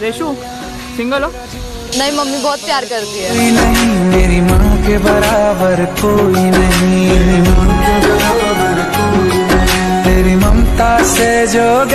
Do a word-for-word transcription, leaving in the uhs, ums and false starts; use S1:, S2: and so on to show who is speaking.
S1: Reshu single हो?
S2: नहीं, mummy बहुत प्यार करती है।
S3: कोई नहीं मेरी माँ के बराबर, कोई नहीं तेरी ममता से जो